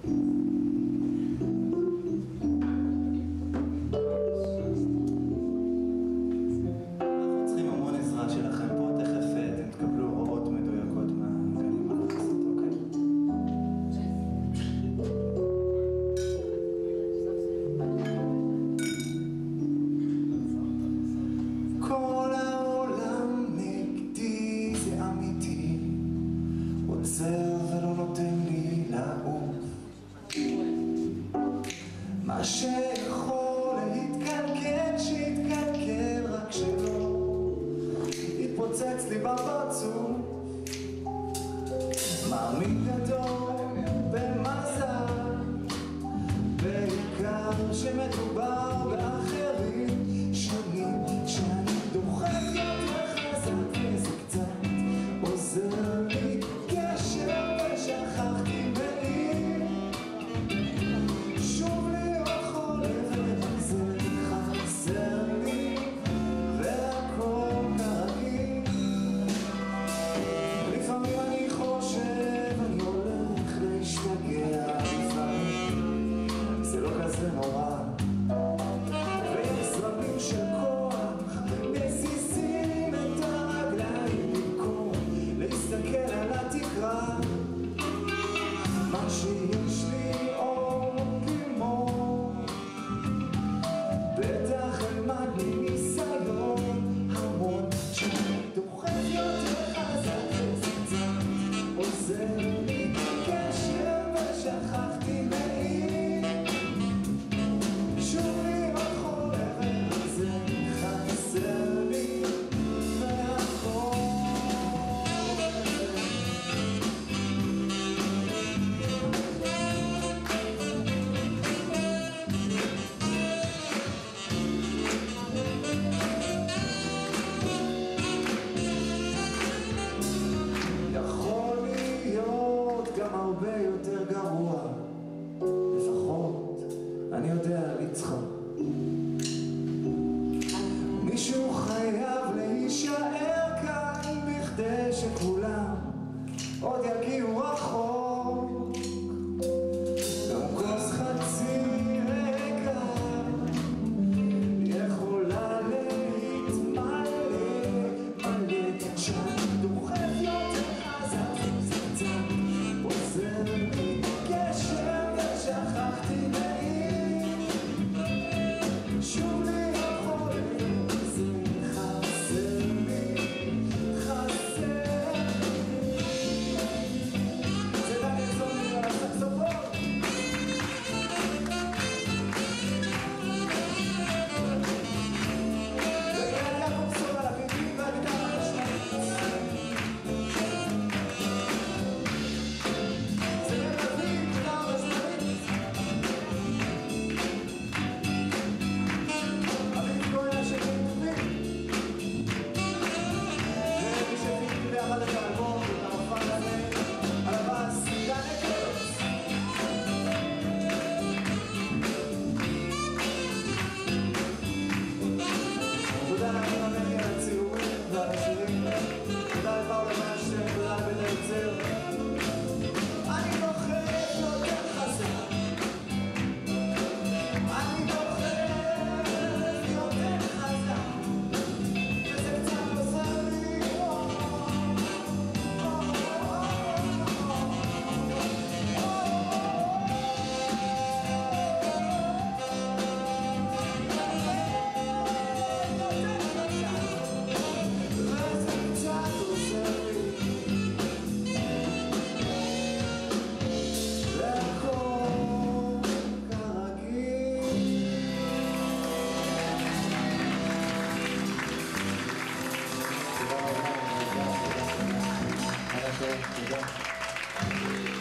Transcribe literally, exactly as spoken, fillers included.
ולא נותן לי לעוף. מה שיכול להתקלקל שיתקלקל, רק שלא יתפוצץ לי בפרצוף. מאמין גדול במזל, בעיקר שמדובר באחרים. שנים שאני דוחף יותר חזק וזה קצת עוזר לי. קשר ושכחתי מעיר, שוב להיות חולבת, זה חסר לי והכל כרגיל. לפעמים אני חושב אני הולך להשתגע, לפעמים זה לא כזה נורא, ויש זרמים של כוח מזיזים את הרגליים במקום להסתכל על התקרה. מה שיש לי עוד ללמוד, בטח אלמד מניסיון המון. שאני דוחף יותר חזק וזה קצת עוזר לי. קשר ושכחתי מעיר, שוב להיות חולבת, זה חסר לי והכל. יכול להיות גם הרבה יותר גרוע, לפחות אני יודע לצחוק. מישהו חייב להישאר כאן בכדי שכולם עוד יגיעו רחוק. גם כוס חצי ריקה יכולה להתמלא מלא. שאני דוחף יותר חזק וזה קצת עוזר לי. קשר ושכחתי מעיר, שוב להיות חולבת, זה חסר לי, חסר לי. זה דניאל זומר על הסקסופון. ויאיר יעקובסון על הביטים והגיטרה החשמלית. תודה לאמיר על הציורים ועל השירים, תודה לפאולה מהשם, תודה לבית היוצר. אני דוחף יותר חזק, אני דוחף יותר חזק, וזה קצת עוזר לי. תודה.